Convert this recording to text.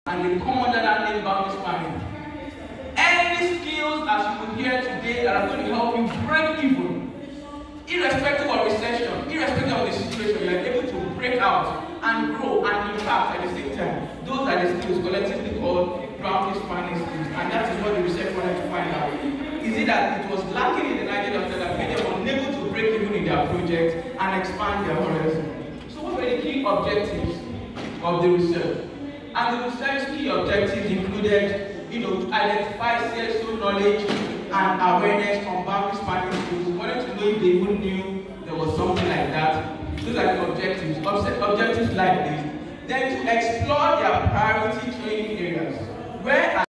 and they come under that name boundary spanning. Any skills as you will hear today that are going to help you break even, irrespective of recession, irrespective of the situation, you are able to break out and grow and impact at the same time. Those are the skills collectively called boundary spanning skills, and that is what the research wanted to find out. Is it that it was lacking in the Nigerian doctor that made them unable to break even in their project and expand their horizon? So what were the key objectives of the research? And the research key objectives included, to identify CSO knowledge and awareness on boundary spanning skills. We wanted to know if they even knew there was something like that. Those are the objectives. Objectives like this. Then to explore their priority training areas. Where